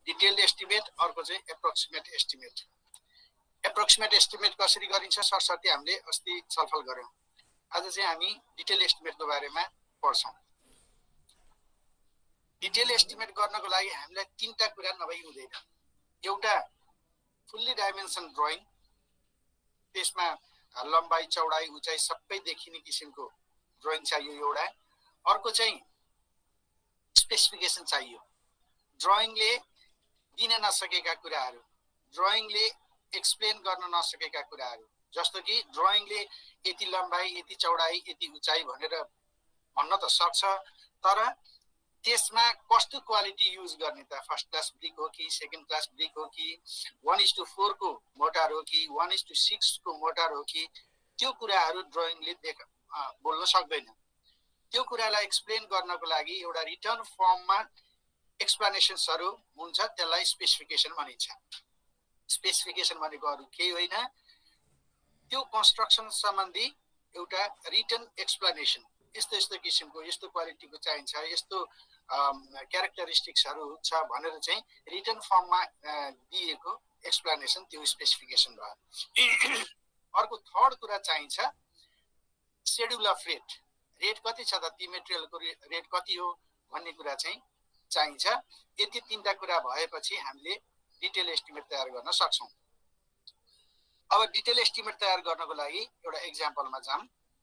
Detailed estimate, अर्को चाहिँ approximate estimate. Approximate estimate कसरी गरिन्छ सरसर्ती हामीले अस्ति छलफल गर्यौं। आज चाहिँ हामी डिटेल एस्टिमेटको बारेमा पढ्छौं। डिटेल एस्टिमेट गर्नको लागि हामीलाई तीनटा कुरा नभई हुँदैन। एउटा फुल्ली डाइमेन्सन ड्राइङ, त्यसमा लम्बाई चौडाई उचाइ सबै देखिने किसिमको ड्राइङ चाहियो एउटा। अर्को चाहिँ स्पेसिफिकेसन चाहियो। ड्राइङले दिन नसकेका कुराहरू, ड्राइङले एक्सप्लेन गर्न नसकेका कुराहरू, जस्तो कि ड्राइङले यति लम्बाई यति चौडाई यति उचाइ भनेर भन्न त सक्छ, तर त्यसमा कस्तो क्वालिटी युज गर्ने त, फर्स्ट क्लास ब्रिक हो कि सेकेन्ड क्लास ब्रिक हो कि 1:4 को मोटार हो कि 1:6 को मोटार हो कि, त्यो कुराहरू ड्राइङले बोल्न सक्दैन। त्यो कुरालाई एक्सप्लेन गर्नको लागि एउटा रिटर्न फर्ममा एक्सप्लेनेसन्सहरू हुन्छ, त्यसलाई स्पेसिफिकेसन भनिन्छ। स्पेसिफिकेसन भनेको अरू केही होइन, त्यो कन्स्ट्रक्सन सम्बन्धी एउटा रिटर्न एक्सप्लेनेसन। यस्तो यस्तो किसिमको यस्तो क्वालिटीको चाहिन्छ, यस्तो क्यारेक्टरिस्टिक्सहरू छ भनेर चाहिँ रिटर्न फर्ममा दिएको एक्सप्लेनेसन, त्यो स्पेसिफिकेसन भयो। अर्को थर्ड कुरा चाहिन्छ शेड्युल अफ रेट। रेट कति छ त, ती मेटेरियलको रेट कति हो भन्ने कुरा चाहिँ चाहिन्छ। यति तीनटा कुरा भएपछि हामीले डिटेल एस्टिमेट तयार गर्न सक्छौं। अब डिटेल एस्टिमेट तयार गर्नको लागि एउटा एक्जाम्पलमा जाम।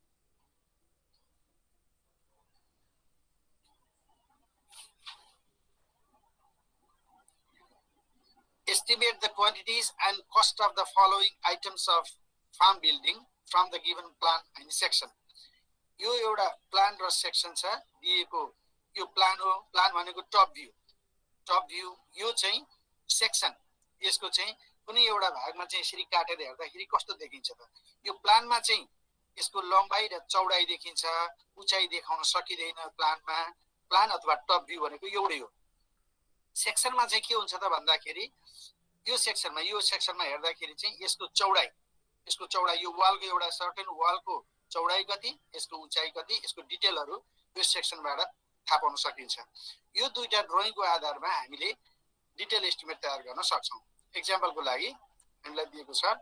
Estimate the quantities and cost of the following items of farm building from the given plan and section. यो एउटा प्लान र सेक्सन छ दिएको। यो प्लान हो, प्लान भनेको टप भ्यू। टप भ्यू यो चाहिँ सेक्सन, यसको चाहिँ कुनै एउटा भागमा चाहिँ यसरी काटेर हेर्दाखेरि कस्तो देखिन्छ त। यो प्लानमा चाहिँ यसको लम्बाई र चौडाई देखिन्छ, उचाइ देखाउन सकिदैन प्लानमा। प्लान अथवा टप भ्यू भनेको एउटै हो। सेक्सनमा चाहिँ के हुन्छ त भन्दाखेरि यो सेक्सनमा हेर्दाखेरि चाहिँ यसको चौडाई यो वालको एउटा सर्टेन वालको चौडाई कति, यसको उचाइ कति, यसको डिटेलहरू यो सेक्सनबाट थाहा पाउन सकिन्छ। यो दुईटा ड्राइङको आधारमा हामीले डिटेल एस्टिमेट तयार गर्न सक्छौं। एक्जाम्पलको लागि हामीलाई दिएको छ,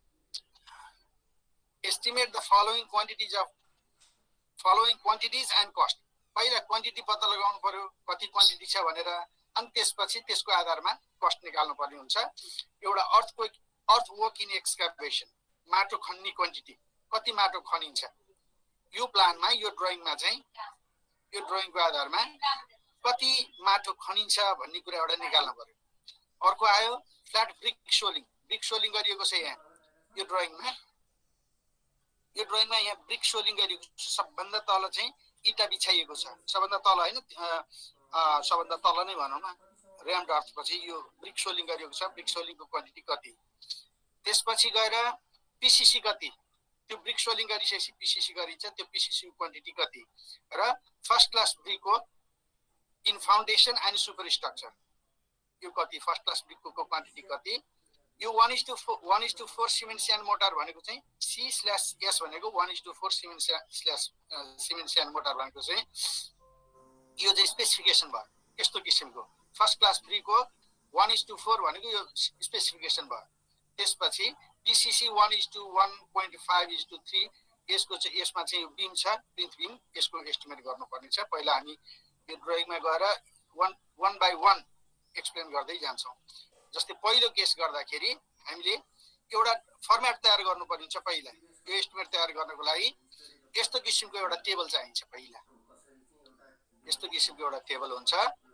estimate the following quantities and cost. पहिला क्वान्टिटी पत्ता लगाउनु पर्यो, कति क्वान्टिटी छ भनेर, अनि त्यसपछि त्यसको आधारमा कस्ट निकाल्नु पर्ने हुन्छ। एउटा अर्थवर्क इन एक्सकाभेसन, माटो खन्ने क्वान्टिटी, कति माटो खनिन्छ यो प्लानमा, यो ड्राइङमा चाहिँ यो ड्राइङको आधारमा कति माटो खनिन्छ भन्ने कुरा एउटा निकाल्नु पर्यो। अर्को आयो flat brick soling. Brick soling गरिएको छ यहाँ यो ड्राइङमा। यो ड्राइङमा यहाँ ब्रिक सोलिङ गरिएको छ, सबभन्दा तल चाहिँ इटा बिछाइएको छ। सबभन्दा तल होइन, सबभन्दा तल नै भनौँ न, र्याम्ड अर्थपछि यो ब्रिक सोलिङ गरिएको छ। ब्रिक सोलिङको क्वान्टिटी कति, त्यसपछि गएर पिसिसी कति, त्यो ब्रिक सोलिङ गरिसकेपछि पिसिसी गरिन्छ, त्यो पिसिसी क्वान्टिटी कति, र फर्स्ट क्लास ब्रिकको in foundation and super structure यो कति, फर्स्ट क्लास ब्रिकको क्वान्टिटी कति। यो 1:4 सिमेन्ट स्यान्ड मोटार भनेको चाहिँ C/S भनेको 1:4 सिमेन्ट स्यान्ड मोटार भनेको चाहिँ यो चाहिँ स्पेसिफिकेसन भयो। यस्तो किसिमको फर्स्ट क्लास ब्रिकको 1:4 भनेको यो स्पेसिफिकेसन भयो। त्यसपछि PCC 1:1.5:3 यसको चाहिँ यसमा चाहिँ यो बीम छ, प्लिन्थ बीम, यसको एस्टिमेट गर्नुपर्ने छ। पहिला हामी यो ड्राइङमा गएर one by one एक्सप्लेन गर्दै जान्छौँ। जस्तै पहिलो केस गर्दाखेरि हामीले एउटा फर्मेट तयार गर्नुपर्ने हुन्छ। पहिला यो एस्टिमेट तयार गर्नको लागि यस्तो किसिमको एउटा टेबल चाहिन्छ। पहिला यस्तो किसिमको एउटा टेबल हुन्छ,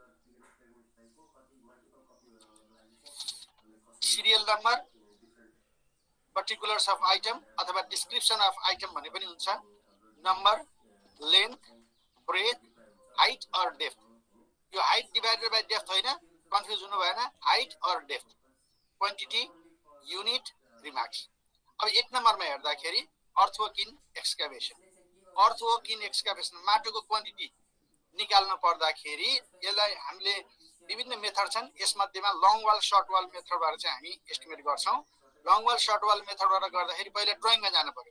serial number, particulars of item अथवा डिस्क्रिप्सन अफ आइटम भन्ने पनि हुन्छ, number, length, breadth, height or depth. यो हाइट डिभाइडेड बाइ डेप्थ होइन, कन्फ्युज हुनु भएन, height or depth, quantity, unit, remarks. अब एक नम्बरमा हेर्दाखेरि earthwork in excavation. Earthwork in excavation माटोको क्वान्टिटी निकाल्न पर्दाखेरि यसलाई हामीले विभिन्न मेथड छन्। यसमध्येमा लङ वाल सर्ट वाल मेथडबाट चाहिँ हामी एस्टिमेट गर्छौं। लङ वाल सर्ट वाल मेथडबाट गर्दाखेरि पहिला ड्राइङमा जानु पर्यो।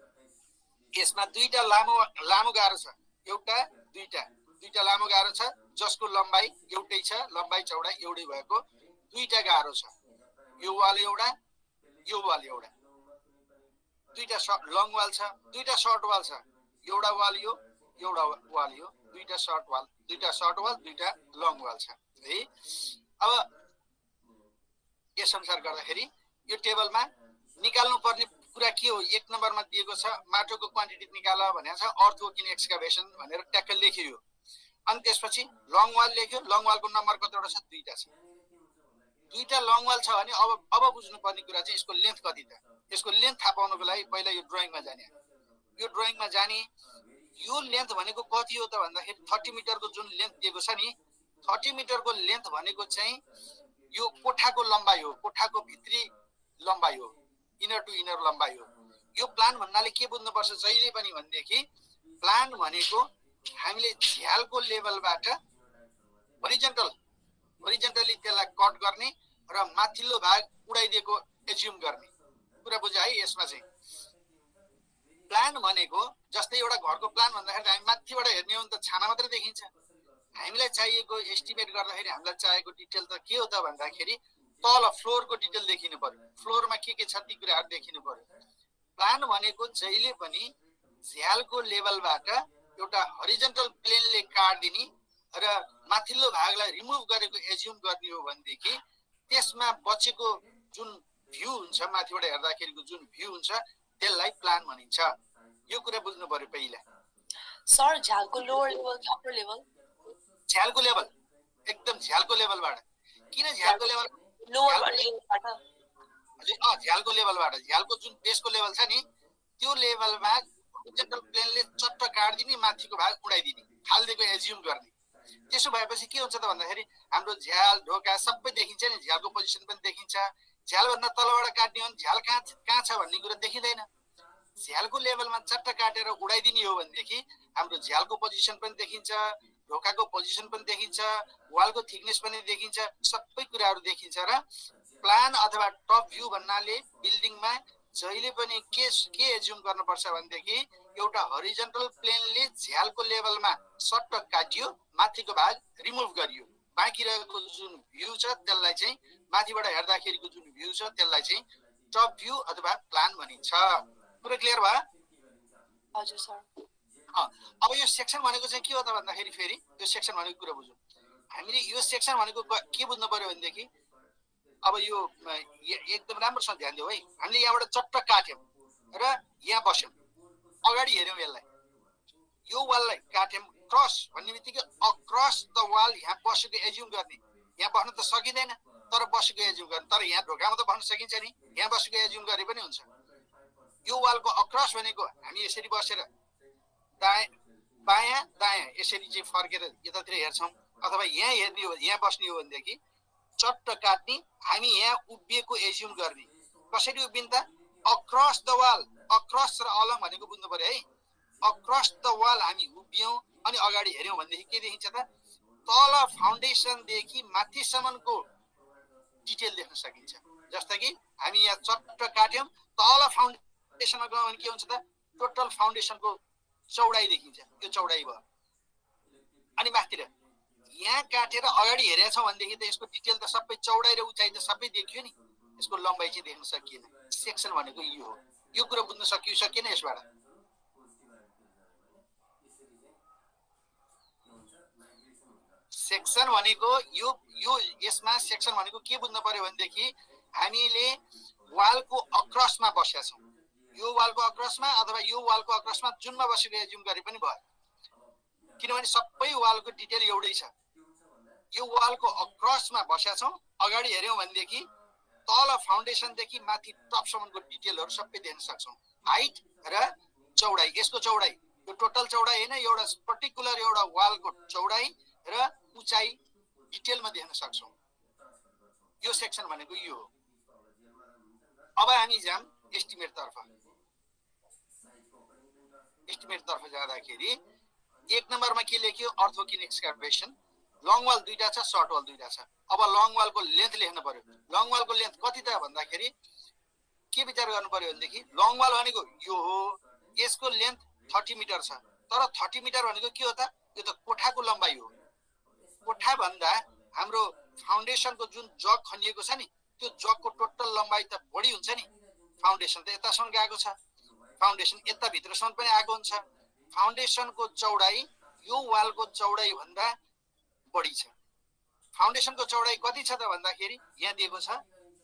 यसमा दुईटा लामो गाह्रो छ, एउटा दुईटा लामो गाह्रो छ, जसको लम्बाइ एउटै छ, लम्बाइ चौडाइ एउटै भएको दुईटा गाह्रो छ। यो वाल एउटा, यो वाल एउटा, दुईटा लङ वाल छ, दुईटा सर्ट वाल छ। एउटा वाल यो, एउटा वाल यो, दुईटा सर्ट वाल, दुईटा लङ वाल छ है। अब यस अनुसार गर्दाखेरि यो टेबलमा निकाल्नु पर्ने कुरा के हो? 1 नम्बरमा दिएको छ माटोको क्वान्टिटी निकाल भनेको छ, अर्थवर्किङ एक्सकाभेसन भनेर ट्याक्क लेखियो। अनि त्यसपछि लङ वाल लेख्यो, लङ वालको नम्बर कतिवटा छ? 2टा छ। 2टा लङ वाल छ भने अब बुझ्नुपर्ने कुरा चाहिँ यसको लेन्थ कति त? यसको लेन्थ थाहा पाउनको लागि पहिला यो ड्रइङमा जाने। यो ड्रइङमा जाने, यो लेन्थ भनेको कति हो त भन्दाखेरि 30 मिटरको जुन लेन्थ दिएको छ नि, 30 मिटरको लेन्थ भनेको चाहिँ यो कोठाको लम्बाइ हो, कोठाको भित्री लम्बाइ हो, इनर टु इनर लम्बाइ हो। यो प्लान भन्नाले के बुझ्नुपर्छ जहिले पनि भनेदेखि, प्लान भनेको हामीले झ्यालको लेभलबाट होरिजेन्टली त्यसलाई कट गर्ने र माथिल्लो भाग उडाइदिएको एज्युम गर्ने कुरा बुझ्यो है। यसमा चाहिँ प्लान भनेको जस्तै एउटा घरको प्लान भन्दाखेरि हामी माथिबाट हेर्ने हो भने त छाना मात्रै देखिन्छ। हामीलाई चाहिएको एस्टिमेट गर्दाखेरि हामीलाई चाहिएको डिटेल त के हो त भन्दाखेरि तल फ्लोरको डिटेल देखिनु पर्यो, फ्लोरमा के छ ती कुराहरू देखिनु पर्यो। प्लान भनेको जहिले पनि झ्यालको लेभलबाट एउटा हरिजन्टल प्लेनले काट्दिने र माथिल्लो भागलाई रिमुभ गरेको एज्युम गर्ने हो भनेदेखि त्यसमा बचेको जुन भ्यू हुन्छ, माथिबाट हेर्दाखेरिको जुन भ्यू हुन्छ त्यसलाई प्लान भनिन्छ। यो कुरा बुझ्नु पर्यो पहिला। सर झ्यालको लोअर लेभल कि अप्पर लेभल? झ्यालको लेभल, एकदम झ्यालको लेभलबाट। किन झ्यालको लेभल? झ्यालको लेभलबाट, झ्यालको जुन बेसको लेभल छ नि त्यो लेभलमा हरिजन्टल प्लेनले चट्ट काट्दिने, माथिको भाग उडाइदिने, फाल्दिएको एज्युम गर्ने। त्यसो भएपछि के हुन्छ त भन्दाखेरि हाम्रो झ्याल ढोका सबै देखिन्छ नि, झ्यालको पोजिसन पनि देखिन्छ। झ्यालभन्दा तलबाट काट्ने हो भने झ्याल कहाँ छ भन्ने कुरा देखिँदैन। झ्यालको लेभलमा चट्ट काटेर उडाइदिने हो भनेदेखि हाम्रो झ्यालको पोजिसन पनि देखिन्छ, ढोकाको पोजिसन पनि देखिन्छ, वालको थिकनेस पनि देखिन्छ, सबै कुराहरू देखिन्छ। र प्लान अथवा टप भ्यू भन्नाले बिल्डिङमा जहिले पनि के एज्युम गर्नुपर्छ भनेदेखि एउटा हरिजन्टल प्लेनले झ्यालको लेभलमा सट्ट काटियो, माथिको भाग रिमुभ गरियो, बाँकी रहेको जुन भ्यू छ त्यसलाई चाहिँ माथिबाट हेर्दाखेरिको जुन भ्यू छ त्यसलाई चाहिँ टप भ्यू अथवा प्लान भनिन्छ। पुरै क्लियर भयो? हजुर सर। अब यो सेक्सन भनेको चाहिँ के हो त भन्दाखेरि फेरि यो सेक्सन भनेको कुरा बुझौँ। हामीले यो सेक्सन भनेको के बुझ्नु पर्यो भनेदेखि अब यो एकदम राम्रोसँग ध्यान दिऊ है। हामीले यहाँबाट चट्ट काट्यौँ र यहाँ बस्यौँ, अगाडि हेऱ्यौँ यसलाई, यो वाललाई काट्यौँ, क्रस भन्ने बित्तिकै अक्रस द वाल यहाँ बसेको एज्युम गर्ने। यहाँ बस्न त सकिँदैन तर बसेको एज्युम गर्ने, तर यहाँ ढोकामा त बस्न सकिन्छ नि, यहाँ बसेको एज्युम गरे पनि हुन्छ। यो वालको अक्रस भनेको हामी यसरी बसेर बायाँ दायाँ यसरी चाहिँ फर्केर यतातिर हेर्छौँ, अथवा यहाँ हेर्ने हो, यहाँ बस्ने हो भनेदेखि चट्ट काट्ने, हामी यहाँ उभिएको एज्युम गर्ने। कसरी उभिन्छ त? अक्रस द वाल, अक्रस र अलङ भनेको बुझ्नु पर्यो है। अक्रस द वाल हामी उभियौँ अनि अगाडि हेऱ्यौँ भनेदेखि के देखिन्छ त? तल फाउन्डेसनदेखि माथिसम्मको डिटेल देख्न सकिन्छ। जस्तो कि हामी यहाँ चट्ट काट्यौँ, तल फाउन्डेसनमा गयौँ भने के हुन्छ त? टोटल फाउन्डेसनको चौडाइ देखिन्छ, यो चौडाइ भयो। अनि माथितिर यहाँ काटेर अगाडि हेरेका छौँ भनेदेखि त यसको डिटेल त सबै चौडाइ र उचाइ त सबै देखियो नि, यसको लम्बाइ चाहिँ देख्न सकिएन। सेक्सन भनेको यो हो। यो कुरा बुझ्न सकियो सकिएन यसबाट? सेक्सन भनेको यो यसमा सेक्सन भनेको के बुझ्नु पर्यो भनेदेखि हामीले वालको अक्रसमा बसेका छौँ, यो वालको अक्रसमा अथवा यो वालको अक्रसमा जुनमा बसेको एज्युम गरे पनि भयो, किनभने सबै वालको डिटेल एउटै छ। यो वालको अक्रसमा बसेका छौँ, अगाडि हेऱ्यौँ भनेदेखि तल फाउन्डेसनदेखि माथि टपसम्मको डिटेलहरू सबै देख्न सक्छौँ। हाइट र चौडाइ, यसको चौडाइ, यो टोटल चौडाइ होइन, एउटा पर्टिकुलर एउटा वालको चौडाइ र उचाइ डिटेलमा देख्न सक्छौँ। यो सेक्सन भनेको यो हो। अब हामी जाम एस्टिमेटतर्फ। एस्टिमेटतर्फ जाँदाखेरि 1 नम्बरमा के लेख्यो? Earthwork in excavation. लङ वाल 2टा छ, सर्ट वाल 2टा छ। अब लङ वालको लेन्थ लेख्नु पर्यो। लङ वालको लेन्थ कति त भन्दाखेरि के विचार गर्नु पर्यो भनेदेखि लङ वाल भनेको यो हो, यसको लेन्थ 30 मिटर छ, तर 30 मिटर भनेको के हो त? यो त कोठाको लम्बाइ हो। कोठा भन्दा हाम्रो फाउन्डेसनको जुन जग खनिएको छ नि त्यो जगको टोटल लम्बाइ त बढी हुन्छ नि फाउन्डेसन त यतासम्म गएको छ फाउन्डेसन यता भित्रसम्म पनि आएको हुन्छ फाउन्डेसनको चौडाइ यो वालको चौडाइ भन्दा बढी छ फाउन्डेसनको चौडाइ कति छ त भन्दाखेरि यहाँ दिएको छ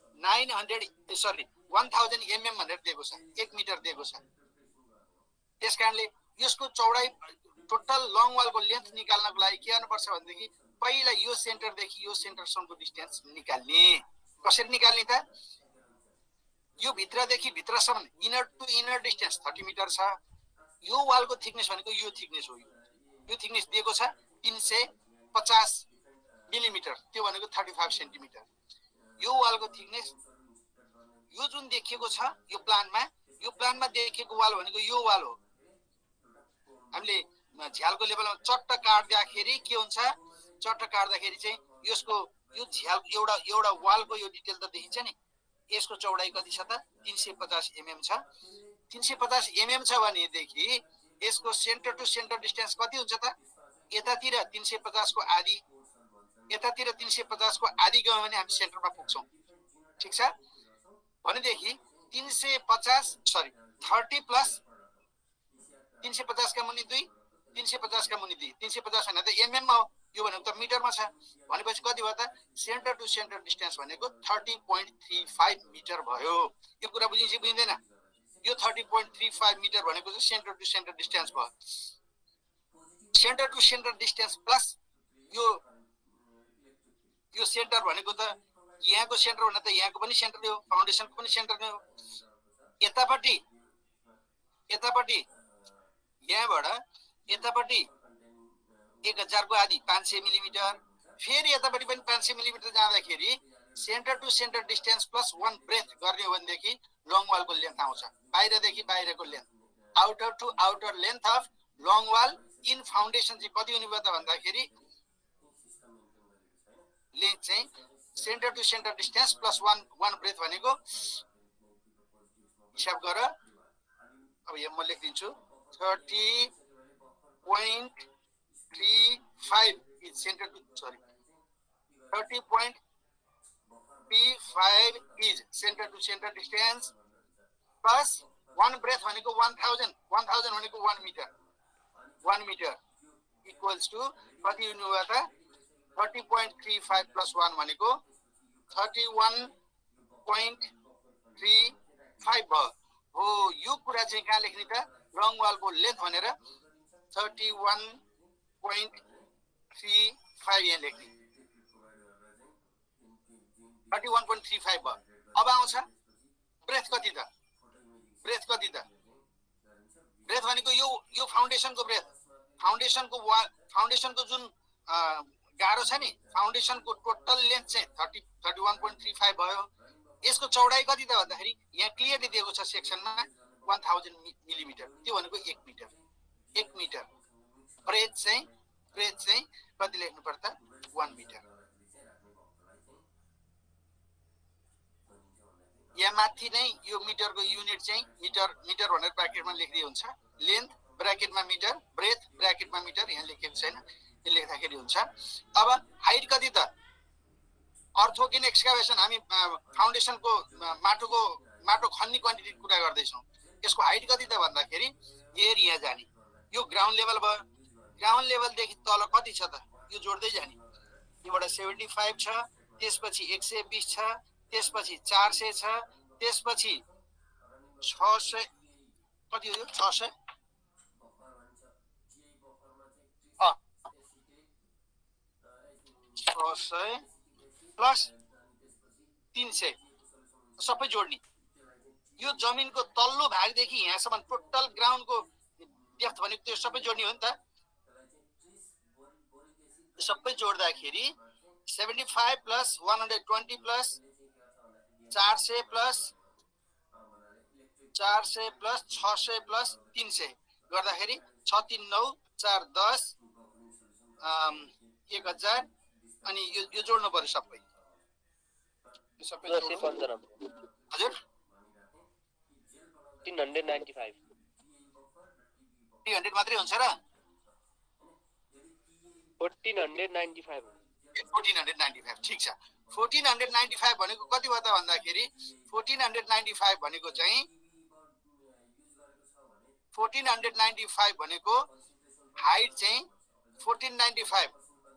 1000 mm भनेर दिएको छ 1 मिटर दिएको छ त्यसकारणले यसको चौडाइ टोटल लङ वालको लेन्थ निकाल्नको लागि के गर्नुपर्छ भनेदेखि पहिला यो सेन्टरदेखि यो सेन्टरसम्मको डिस्टेन्स निकाल्ने कसरी निकाल्ने त यो भित्रदेखि भित्रसम्म inner to inner distance 30 metre छ यो वालको थिकनेस भनेको यो थिकनेस हो यो थिकनेस दिएको छ 350 मिलिमिटर त्यो भनेको 35 सेन्टिमिटर यो वालको थिकनेस यो जुन देखिएको छ यो प्लानमा देखिएको वाल भनेको यो वाल हो हामीले झ्यालको लेभलमा चट्ट काट्दाखेरि के हुन्छ चट्ट काट्दाखेरि चाहिँ यसको यो झ्याल एउटा वालको यो डिटेल त देखिन्छ नि यसको चौडाइ कति छ त 350 mm छ 350 mm छ भनेदेखि यसको सेन्टर टु सेन्टर डिस्टेन्स कति हुन्छ त यतातिर 350 को आधी यतातिर 350 को आधी गयो भने हामी सेन्टरमा पुग्छौं ठीक छ भनेदेखि 30 प्लस 350 का मुनि 2 350 का मुनि 2 350 भने त mm मा हो यो भनेको त मिटरमा छ भनेपछि कति भयो त सेन्टर टु सेन्टर डिस्टेन्स भनेको 30.35 मिटर भयो यो कुरा बुझिन्छ बुझिदैन यो 30.35 मिटर भनेको चाहिँ सेन्टर टु सेन्टर डिस्टेन्स भयो centre to centre distance plus यो सेन्टर भनेको त यहाँको सेन्टर भने त यहाँको पनि सेन्टर हो फाउन्डेसनको पनि सेन्टर नै हो यतापट्टि यहाँबाट यतापट्टि 1000 को आधी 500 मिलिमिटर फेरि यतापट्टि पनि 500 मिलिमिटर जाँदाखेरि centre to centre distance plus 1 breadth गर्ने हो भनेदेखि लङ वालको लेन्थ आउँछ बाहिरदेखि बाहिरको length outer to outer length of long wall in foundation चाहिँ कति हुने भयो त भन्दाखेरि लेन्थ चाहिँ centre to centre distance plus 1 breadth भनेको हिसाब गर अब यहाँ म लेख्दिन्छु 30.35 is center to 30.35 is center to center distance plus 1 breath भनेको 1000 भनेको 1 मिटर equals to कति हुने भयो त 30.35 plus 1 भनेको 31.35 भयो हो यो कुरा चाहिँ कहाँ लेख्ने त लङ वालको लेन्थ भनेर 31.35 यहाँ लेख्ने 31.35 भयो अब आउँछ ब्रेथ कति त ब्रेथ भनेको यो फाउन्डेसनको ब्रेथ फाउन्डेसनको जुन गाह्रो छ नि फाउन्डेसनको टोटल लेन्थ चाहिँ 31.35 भयो यसको चौडाइ कति त भन्दाखेरि यहाँ क्लियरली दिएको छ सेक्सनमा 1000 मिलिमिटर त्यो भनेको 1 मिटर ब्रेथ चाहिँ कति लेख्नु पर्छ 1 मिटर यहाँ माथि नै यो मिटरको युनिट चाहिँ मिटर भनेर ब्र्याकेटमा लेख्दै हुन्छ लेन्थ ब्र्याकेटमा मिटर ब्रेथ ब्र्याकेटमा मिटर यहाँ लेखेको छैन यो लेख्दाखेरि हुन्छ अब हाइट कति त अर्थोकिन एक्सकाभेसन हामी फाउन्डेसनको माटो खन्ने क्वान्टिटी कुरा गर्दैछौँ यसको हाइट कति त भन्दाखेरि एयर यहाँ जाने यो ग्राउन्ड लेभल भयो ग्राउन्ड लेभलदेखि तल कति छ त यो जोड्दै जाने योबाट 75 छ त्यसपछि 120 छ त्यसपछि 400 छ त्यसपछि 600 कति हो यो 600 प्लस 300 सबै जोड्ने यो जमिनको तल्लो भागदेखि यहाँसम्म टोटल ग्राउन्डको डेप्थ भनेको त्यो सबै जोड्ने हो नि त सबै जोड्दाखेरि 75 प्लस 120 प्लस 400 प्लस 600 प्लस 300 गर्दाखेरि 639 410 1000 अनि यो जोड्नु पर्यो सबै हजुर 300 मात्रै हुन्छ र 1495 1495 ठिक छ 1495 भनेको कति भयो त भन्दाखेरि 1495 भनेको चाहिँ 1495 भनेको हाइट चाहिँ 1495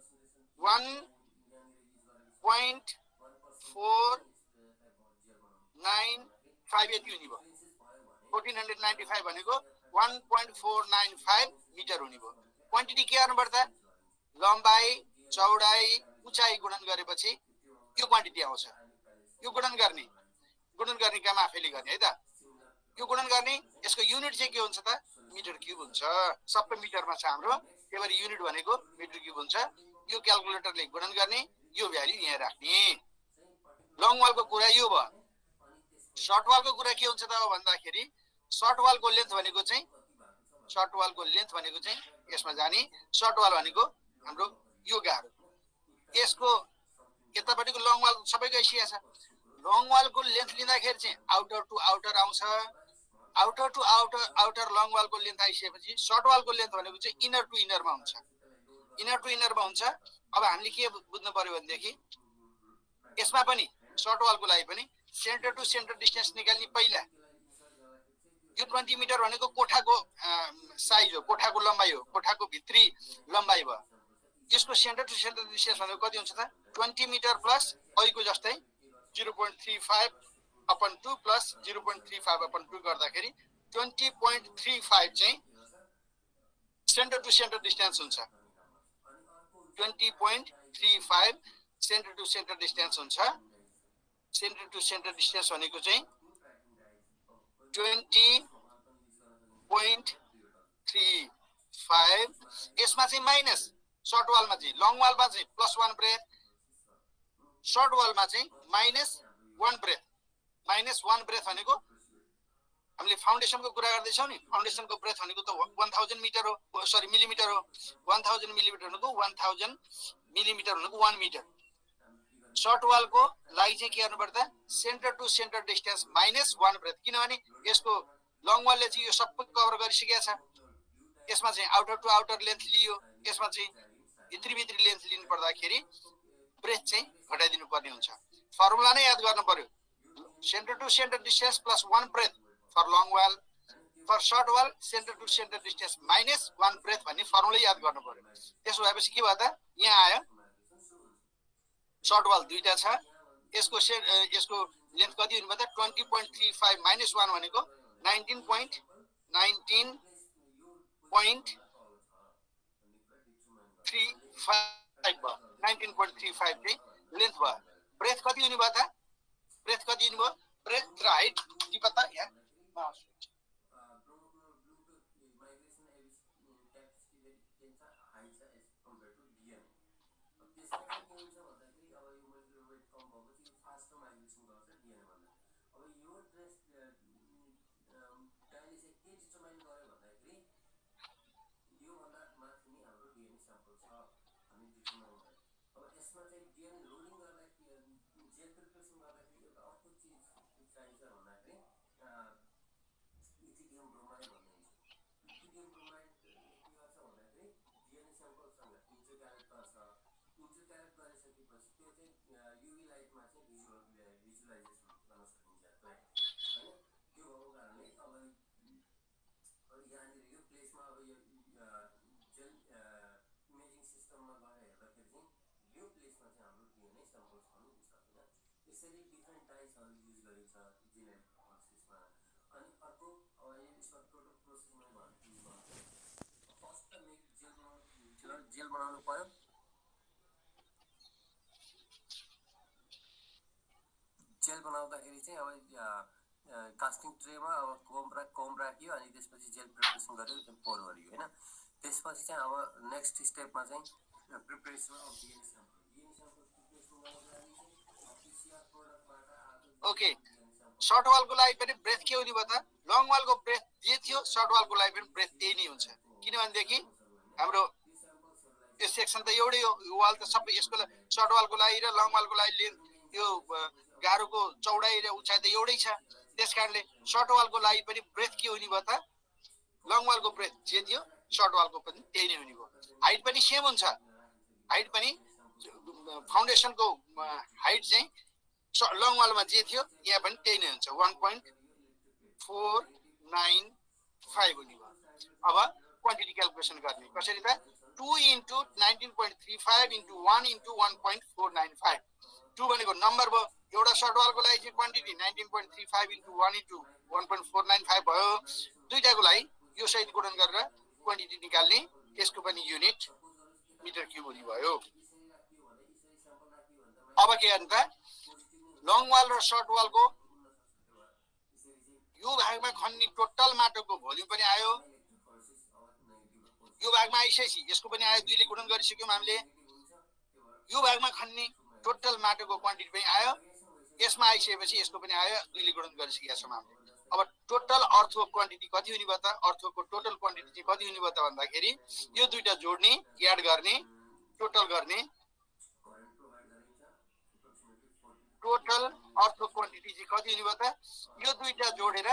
1.495 यति हुने भयो 1495 भनेको 1.495 मिटर हुने भयो क्वान्टिटी के गर्नुपर्छ लम्बाई चौडाई उचाइ गुणन गरेपछि यो क्वान्टिटी आउँछ यो गुणन गर्ने काम आफैले गर्ने है त यो गुणन गर्ने यसको युनिट चाहिँ के हुन्छ त मिटर क्युब हुन्छ सबै मिटरमा छ हाम्रो त्यही भएर युनिट भनेको मिटर क्युब हुन्छ यो क्याल्कुलेटरले गुणन गर्ने यो भ्यालु यहाँ राख्ने लङ वालको कुरा यो भयो सर्ट वालको कुरा के हुन्छ त भन्दाखेरि सर्ट वालको लेन्थ भनेको चाहिँ यसमा जाने सर्ट वाल भनेको हाम्रो यो गाह्रो यसको यतापट्टिको लङ वाल सबैको एसिया छ लङ वालको लेन्थ लिँदाखेरि चाहिँ आउटर टु आउटर आउँछ आउटर टु आउटर लङ वालको लेन्थ आइसकेपछि सर्ट वालको लेन्थ भनेको चाहिँ इनर टु इनरमा हुन्छ अब हामीले के बुझ्नु पर्यो भनेदेखि यसमा पनि सर्ट वालको लागि पनि सेन्टर टु सेन्टर डिस्टेन्स निकाल्ने पहिला यो 20 मिटर भनेको कोठाको साइज हो कोठाको लम्बाइ हो कोठाको भित्री लम्बाइ भयो यसको सेन्टर टु सेन्टर डिस्टेन्स भनेको कति हुन्छ त 20 मिटर प्लस अहिलेको जस्तै 0.35 अपन 2 प्लस 0.35 अपन 2 गर्दाखेरि 20.35 चाहिँ सेन्टर टु सेन्टर डिस्टेन्स हुन्छ 20.35 सेन्टर टु सेन्टर डिस्टेन्स हुन्छ सेन्टर टु सेन्टर डिस्टेन्स भनेको चाहिँ 20.35 यसमा चाहिँ माइनस सर्ट वालमा चाहिँ लङ वालमा चाहिँ +1 ब्रेथ सर्ट वालमा चाहिँ -1 ब्रेथ भनेको हामीले फाउन्डेसनको कुरा गर्दैछौँ नि फाउन्डेसनको ब्रेथ भनेको त 1000 मिटर हो सरी मिलिमिटर हो 1000 मिलिमिटर भनेको 1000 मिलिमिटर भनेको 1 मिटर सर्ट वालको लागि चाहिँ के गर्नु पर्दा centre to centre distance -1 breadth किनभने यसको लङ वालले चाहिँ यो सबै कभर गरिसकेको छ यसमा चाहिँ आउटर टु आउटर लेन्थ लियो यसमा चाहिँ भित्री लेन्थ लिनु पर्दाखेरि ब्रेथ चाहिँ घटाइदिनु पर्ने हुन्छ फर्मुला नै याद गर्नु पर्यो centre to centre distance +1 breadth for long wall for short wall centre to centre distance -1 breadth भन्ने फर्मुला याद गर्नु पर्यो त्यसो भएपछि के भयो त यहाँ आयो सर्ट वाल दुईटा छ यसको लेन्थ कति हुनु भयो त 20.35 -1 भनेको 19.35 भयो 19.35 चाहिँ लेन्थ भयो ब्रेथ कति हुने भयो त ब्रेथ र हाइट के पत्ता यहाँ जेल बनाउनु पर्यो जेल बनाउँदाखेरि चाहिँ अब कास्टिङ ट्रेमा अब कोम राखियो अनि त्यसपछि जेल प्रिपरेसन गर्यो पोर गरियो हैन त्यसपछि चाहिँ अब नेक्स्ट स्टेपमा चाहिँ preparation of DNA okay short वालको लागि पनि ब्रेथ के हुने भयो त लङ वालको ब्रेथ जे थियो सर्ट वालको लागि पनि ब्रेथ त्यही नै हुन्छ किनभनेदेखि हाम्रो यो सेक्सन त एउटै हो यो वाल त सबै यसको सर्ट वालको लागि र लङ वालको लागि लेन्थ यो गारोको चौडाइ र उचाइ त एउटै छ त्यसकारणले सर्ट वालको लागि पनि ब्रेथ के हुने भयो त लङ वालको ब्रेथ जे थियो सर्ट वालको पनि त्यही नै हुने भयो हाइट पनि सेम हुन्छ हाइट पनि फाउन्डेसनको हाइट चाहिँ लङ वालमा जे थियो यहाँ पनि त्यही नै हुन्छ 1.495 हुने भयो। अब क्वान्टिटी क्याल्कुलेसन गर्ने कसरी त 2 into 19.35 into 1 into 1.495 2 भनेको नम्बर भयो। एउटा सर्ट वालको लागि चाहिँ क्वान्टिटी 19.35 into 1 into 1.495 भयो। दुईटाको लागि यो सहित गुणन गरेर क्वान्टिटी निकाल्ने, त्यसको पनि युनिट मिटर क्युब हुने भयो। अब के गर्ने त लङ वाल र सर्ट वालको यो भागमा खन्ने टोटल माटोको भोल्युम पनि आयो। यो भागमा आइसकेपछि यसको पनि आयो, दुईले गुणन गरिसक्यौँ हामीले। यो भागमा खन्ने टोटल माटोको क्वान्टिटी पनि आयो। यसमा आइसकेपछि यसको पनि आयो, दुईले गुणन गरिसकेका छौँ हामीले। अब टोटल अर्थको क्वान्टिटी कति हुने भयो त? अर्थको टोटल क्वान्टिटी चाहिँ कति हुने भयो त भन्दाखेरि यो दुईटा जोड्ने, एड गर्ने, टोटल गर्ने, टोटल अर्थको क्वान्टिटी चाहिँ कति हुने भयो त? यो दुईटा जोडेर,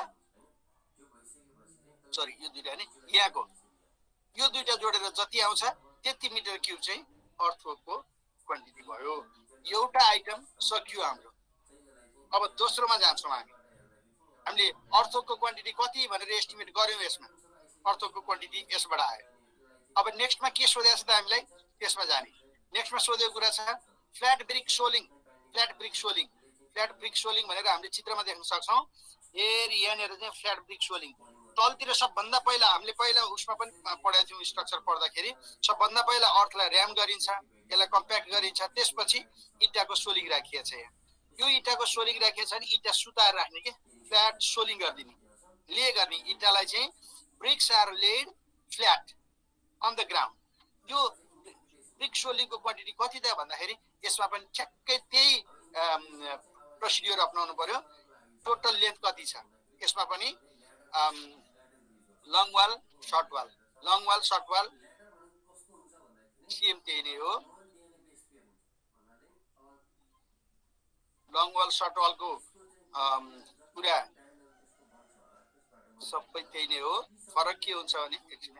सरी यो दुईटा नि यहाँको यो दुईटा जोडेर जति आउँछ त्यति मिटर क्युब चाहिँ अर्थको क्वान्टिटी भयो। एउटा आइटम सकियो हाम्रो। अब दोस्रोमा जान्छौँ हामीले अर्थको क्वान्टिटी कति भनेर एस्टिमेट गर्यौँ। यसमा अर्थको क्वान्टिटी यसबाट आयो। अब नेक्स्टमा के सोधेको छ त हामीलाई? त्यसमा जाने। नेक्स्टमा सोधेको कुरा छ flat brick soling. Flat brick soling, flat brick soling भनेर हामीले चित्रमा देख्न सक्छौँ। यहाँनिर चाहिँ फ्ल्याट ब्रिक सोलिङ तलतिर सबभन्दा पहिला हामीले पहिला उसमा पनि पढाएको थियौँ स्ट्रक्चर पढ्दाखेरि सबभन्दा पहिला अर्थलाई र्याम गरिन्छ, यसलाई कम्प्याक्ट गरिन्छ, त्यसपछि इँटाको सोलिङ राखिएको छ। यहाँ यो इँटाको सोलिङ राखिएको छ भने इँटा सुताएर राख्ने के फ्ल्याट सोलिङ गरिदिने, ले गर्ने। इँटालाई चाहिँ bricks are laid flat on the ground. यो ब्रिक सोलिङको क्वान्टिटी कति त भन्दाखेरि यसमा पनि ठ्याक्कै त्यही प्रोसिड्युर अपनाउनु पर्यो। टोटल लेन्थ कति छ यसमा पनि long wall short wall, long wall short wall same त्यही नै हो। लङ वाल सर्ट वालको कुरा सबै त्यही नै हो। फरक के हुन्छ भने एकछिन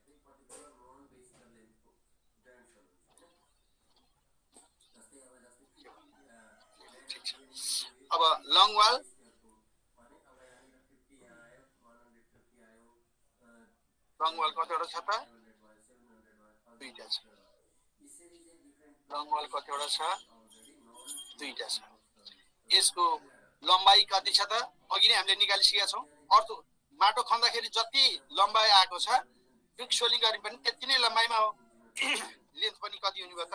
अब लङ वाल कतिवटा छ त? दुईटा छ। लङ वाल कतिवटा छ? दुईटा छ। यसको लम्बाइ कति छ त? अघि नै हामीले निकालिसकेका छौँ। अर्थ माटो खन्दाखेरि जति लम्बाइ आएको छ ब्रिक सोलिङ गरे पनि त्यति नै लम्बाइमा हो। लेन्थ पनि कति हुने भयो त?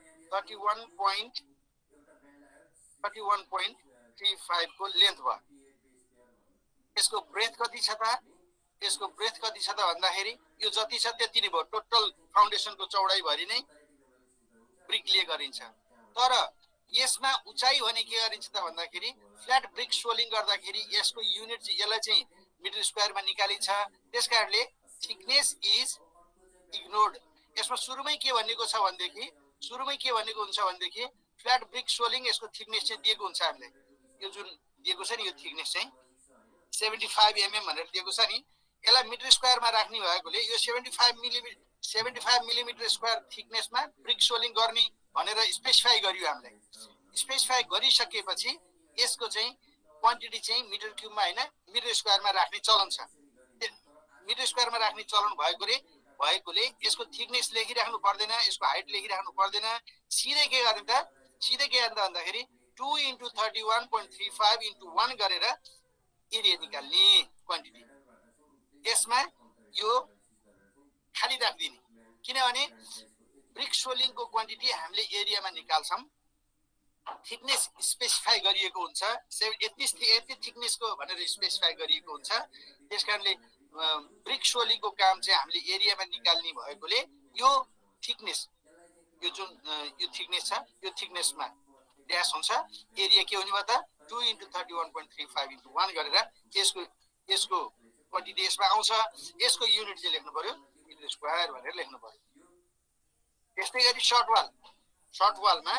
31.35 को लेन्थ भयो। यसको ब्रेथ कति छ त? यसको ब्रेथ कति छ त भन्दाखेरि यो जति छ त्यति नै भयो। टोटल फाउन्डेसनको चौडाइ भरि नै ब्रिकले गरिन्छ। तर यसमा उचाइ भने के गरिन्छ त भन्दाखेरि फ्ल्याट ब्रिक सोलिङ गर्दाखेरि यसको युनिट चाहिँ यसलाई चाहिँ मिटर स्क्वायरमा निकालिन्छ। त्यसकारणले थिकनेस इज इग्नोर्ड। यसमा सुरुमै के भनेको छ भनेदेखि फ्ल्याट ब्रिक सोलिङ यसको थिकनेस चाहिँ दिएको हुन्छ हामीले। यो जुन दिएको छ नि यो थिकनेस चाहिँ 75 mm भनेर दिएको छ नि, यसलाई मिटर स्क्वायरमा राख्ने भएकोले यो 75 मिलिमिटर स्क्वायर थिकनेसमा ब्रिक सोलिङ गर्ने भनेर स्पेसिफाई गरियो हामीले। स्पेसिफाई गरिसकेपछि यसको चाहिँ क्वान्टिटी चाहिँ मिटर क्युबमा होइन मिटर स्क्वायरमा राख्ने चलन छ। मिटर स्क्वायरमा राख्ने चलन भएकोले यसको थिकनेस लेखिराख्नु पर्दैन, यसको हाइट लेखिराख्नु पर्दैन। सिधै के गर्ने त भन्दाखेरि 2 into 31.35 into 1 गरेर एरिया निकाल्ने क्वान्टिटी। यसमा यो खाली राखिदिने, किनभने ब्रिक सोलिङको क्वान्टिटी हामीले एरियामा निकाल्छौँ। थिकनेस स्पेसिफाई गरिएको हुन्छ, यति थिकनेसको भनेर स्पेसिफाई गरिएको हुन्छ। त्यसकारणले ब्रिक सोलिङको काम चाहिँ हामीले एरियामा निकाल्ने भएकोले यो थिकनेस यो जुन यो थिकनेस छ यो थिकनेसमा ड्यास हुन्छ। एरिया के हुने भयो त? 2 into 31.35 into 1 गरेर यसको क्वान्टिटी यसमा आउँछ। यसको युनिट चाहिँ लेख्नु पर्यो मिटर स्क्वायर भनेर लेख्नु पर्यो। त्यस्तै गरी सर्ट वालमा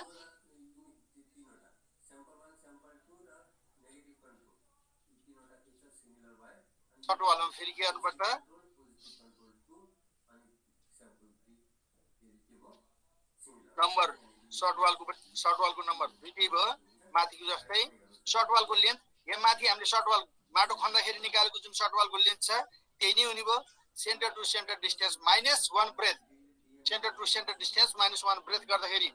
फेरि के गर्नुपर्छ? नम्बर सर्ट वालको नम्बर दुईटै भयो माथिको जस्तै सर्ट वालको लेन्थ यहाँ माथि हामीले सर्ट वाल माटो खन्दाखेरि निकालेको जुन सर्ट वालको लेन्थ छ त्यही नै हुने भयो centre to centre distance -1 breadth centre to centre distance -1 breadth गर्दाखेरि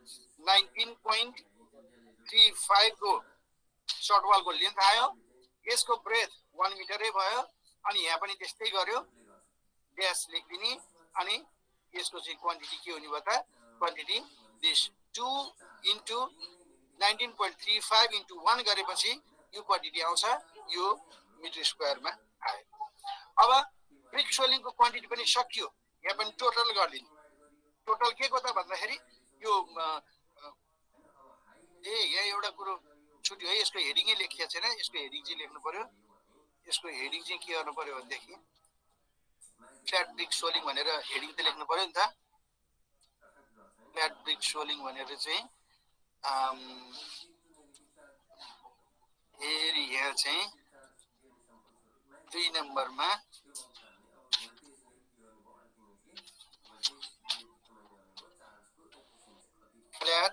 19.35 को सर्ट वालको लेन्थ आयो यसको ब्रेथ 1 मिटरै भयो अनि यहाँ पनि त्यस्तै गर्यो ड्यास लेखिदिने अनि यसको चाहिँ क्वान्टिटी के हुने भयो त क्वान्टिटी दिस 2 into 19.35 into 1 गरेपछि यो क्वान्टिटी आउँछ यो मिटर स्क्वायरमा आयो अब ब्रिक सोलिङको क्वान्टिटी पनि सकियो यहाँ पनि टोटल गरिदिनु टोटल के को त भन्दाखेरि यो यहाँ एउटा कुरो छुट्यो है यसको हेडिङै लेखिएको छैन यसको हेडिङ चाहिँ लेख्नु पर्यो यसको हेडिङ चाहिँ के गर्नु पर्यो भनेदेखि फ्ल्याट ब्रिक सोलिङ भनेर हेडिङ त लेख्नु पर्यो नि त फ्ल्याट ब्रिक सोलिङ भनेर चाहिँ फेरि यहाँ चाहिँ 2 नम्बरमा फ्ल्याट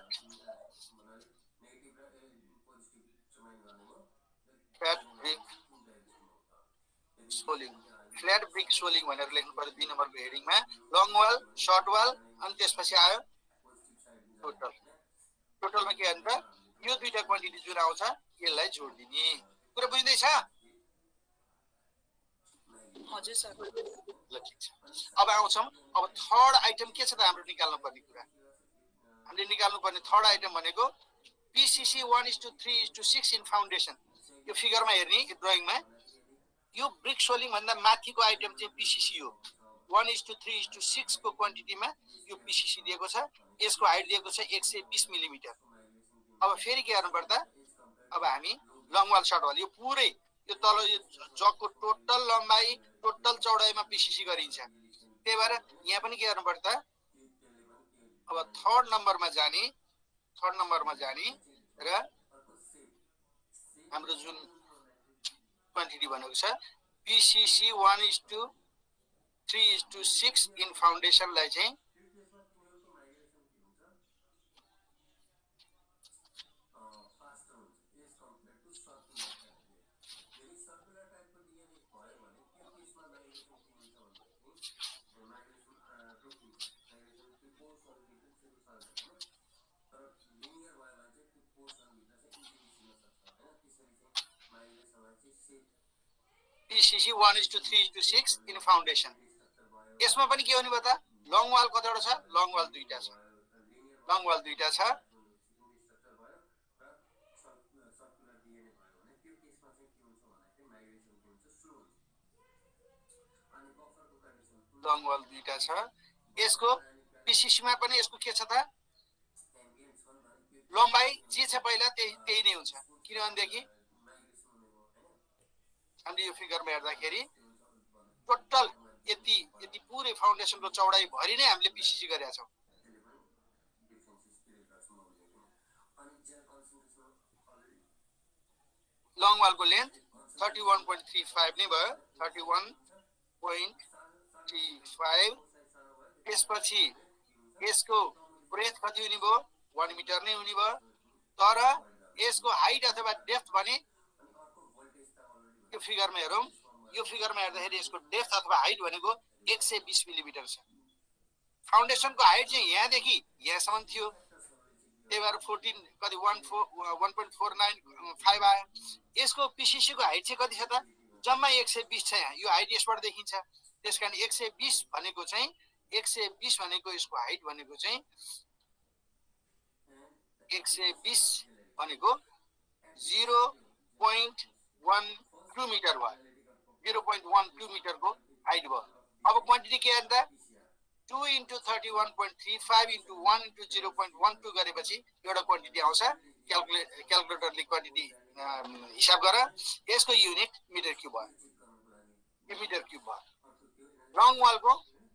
ब्रिक सोलिङ भनेर लेख्नु पर्यो 2 नम्बरको हेडिङमा लङ वाल सर्ट वाल अनि त्यसपछि आयो टोटलमा के हुन्छ यो दुईटा क्वान्टिटी जुन आउँछ यसलाई जोड्दिने कुरा बुझ्दैछ हजुर सर ल ठीक छ अब आउँछौं अब थर्ड आइटम के छ त हाम्रो निकाल्नु पर्ने कुरा हामीले निकाल्नु पर्ने थर्ड आइटम भनेको PCC 1:3:6 इन फाउन्डेसन यो फिगरमा हेर्ने यो ड्राइङमा यो ब्रिक सोलिङ भन्दा माथिको आइटम चाहिँ PCC हो 1:3:6 को क्वान्टिटीमा यो PCC दिएको छ यसको हाइट दिएको छ 120 मिलिमिटर अब फेरि के गर्नु पर्दा अब हामी लङ वाल सर्ट वाल यो पुरै यो तल यो जगको टोटल लम्बाई टोटल चौडाइमा PCC गरिन्छ त्यही भएर यहाँ पनि के गर्नु पर्दा अब थर्ड नम्बरमा जाने र हाम्रो जुन क्वान्टिटी भनेको छ PCC 1:3:6 इन फाउन्डेसनलाई चाहिँ PCC 1:3:6 इन फाउन्डेसन यसमा पनि के हुने भयो त लङ वाल कतिवटा छ लङ वाल दुईटा छ लङ वाल दुईटा छ यसको PCC मा पनि यसको के छ त लम्बाई जे छ पहिला त्यही नै हुन्छ किनभनेदेखि हामीले यो फिगरमा हेर्दाखेरि टोटल यति पुरै फाउन्डेसनको चौडाइ भरि नै हामीले PCC गरेका छौं लङ वालको लेन्थ 31.35 नै भयो 31.35 त्यसपछि यसको ब्रेथ कति हुने भयो 1 मिटर नै हुने भयो तर यसको हाइट अथवा डेप्थ भने यो फिगरमा हेरौं यो फिगरमा हेर्दाखेरि यसको डेप्थ अथवा हाइट भनेको 120 मिलिमिटर छ फाउन्डेसनको हाइट चाहिँ यहाँदेखि यहाँसम्म थियो त्यही भएर 14 कति 1.495 आयो यसको PCC को हाइट चाहिँ कति छ त जम्मा 120 छ यहाँ यो हाइट यसबाट देखिन्छ त्यसकारण 120 भनेको चाहिँ 120 भनेको यसको हाइट भनेको चाहिँ 120 भनेको 0.12 मिटर भयो 0.12 मिटरको हाइट भयो अब क्वान्टिटी के हेर्दा 2 into 31.35 into 1 into 0.12 गरेपछि एउटा क्वान्टिटी आउँछ क्याल्कुलेटरले क्वान्टिटी हिसाब गर यसको युनिट मिटर क्युब भयो यो मिटर क्युब भयो लङ वालको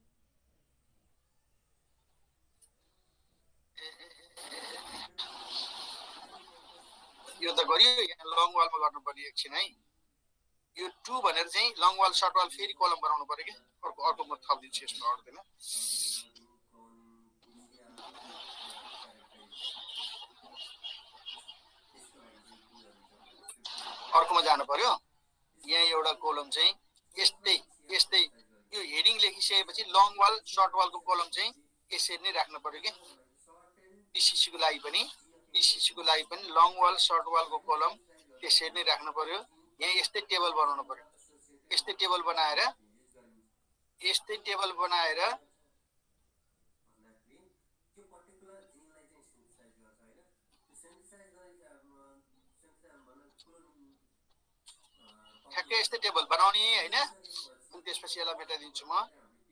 यो त गरियो यहाँ लङ वालमा गर्नुपर्ने एकछिन है यो 2 भनेर चाहिँ लङ वाल सर्ट वाल फेरि कलम बनाउनु पर्यो के अर्को म थपिदिन्छु यसमा अड्दैन अर्कोमा जानु पर्यो। यहाँ एउटा कोलम चाहिँ यस्तै यस्तै यो हेडिङ लेखिसकेपछि लङ वाल सर्ट वालको कोलम चाहिँ यसरी नै राख्नु पर्यो के पिसिसी को लागि पनि लङ वाल सर्ट वालको कोलम त्यसरी नै राख्नु पर्यो। यहाँ यस्तै टेबल बनाउनु पर्यो। यस्तै टेबल बनाएर ठ्याक्कै यस्तै टेबल बनाउने हैन। अनि त्यसपछि यसलाई मेटाइदिन्छु म।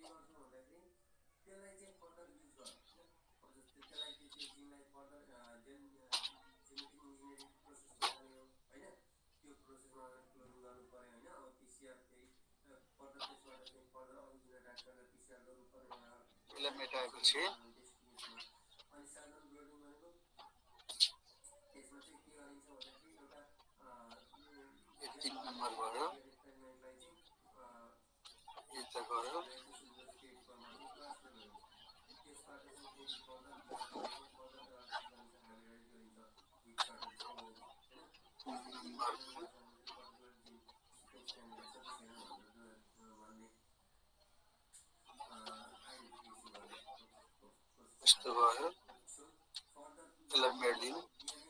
यसलाई मेटाएपछि 3 नम्बर भयो। यता गयो। यस्तो भयो। यसलाई मेट्दिनु।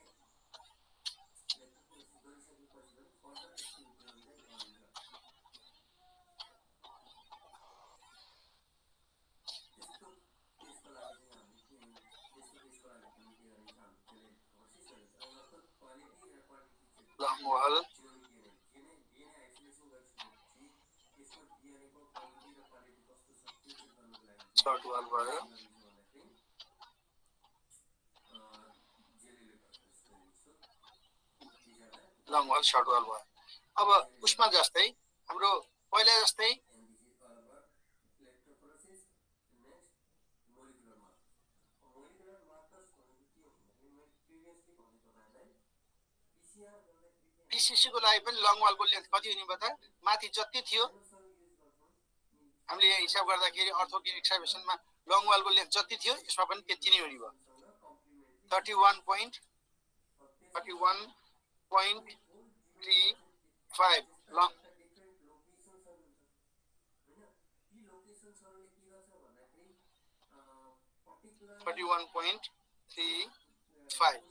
लङ वाल सर्ट वाल भयो। लङ वाल सर्ट वाल भयो। अब उसमा जस्तै हाम्रो पहिला जस्तै पिसिसी को लागि पनि लङ वालको लेन्थ कति हुने भयो त? माथि जति थियो हामीले यहाँ हिसाब गर्दाखेरि अर्थोकिन एक्सकाभेसनमा लङ वालको लेन्थ जति थियो यसमा पनि त्यति नै हुने भयो। 31.35 लङ 31.35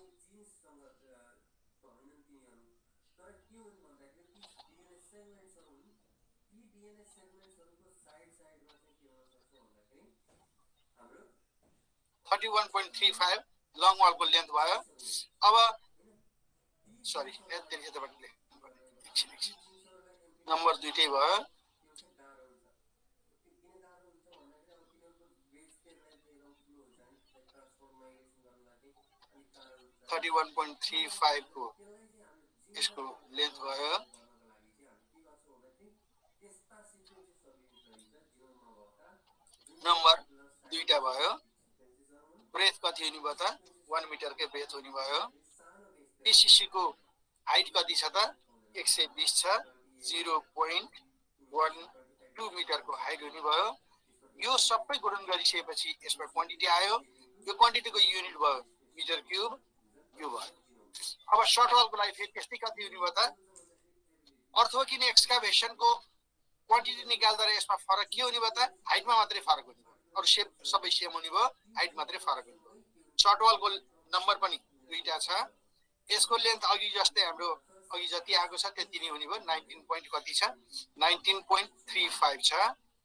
31.35 लङ वालको लेन्थ भयो। अब सरी यताबाट नम्बर 2 टै भयो। .35 को यसको लेन्थ भयो। नम्बर 2 टा भयो। ब्रेथ कति हुने भयो त? 1 मिटर के ब्रेथ हुने भयो। पिसिसी को हाइट कति छ त? 120 छ। 0.12 मिटर को हाइट हुने भयो। यो सबै गुणन गरिसकेपछि यसमा क्वान्टिटी आयो। यो क्वान्टिटी को युनिट भयो मिटर क्यूब यो भयो। अब सर्ट वाल को लागि फेरि त्यस्तै कति हुने भयो त? अर्थोकिन एक्सकाभेसन को क्वान्टिटी निकाल्दा यसमा फरक के हुने भयो त? हाइटमा मात्रै फरक हुने भयो। अरु शेप सबै सेम हुने भयो। हाइट मात्रै फरक हुने भयो। सर्ट वाल को नम्बर पनि 2 टा छ। यसको लेन्थ अघि जस्तै हाम्रो अघि जति आएको छ त्यति नै हुने भयो। 19 पोइन्ट कति छ? 19.35 छ।